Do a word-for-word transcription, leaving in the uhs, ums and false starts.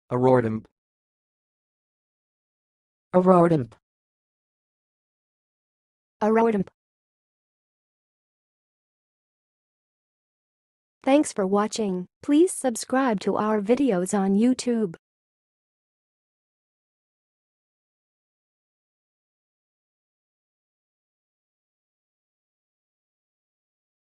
ERRORDUMP. ERRORDUMP. ERRORDUMP. Thanks for watching. Please subscribe to our videos on YouTube.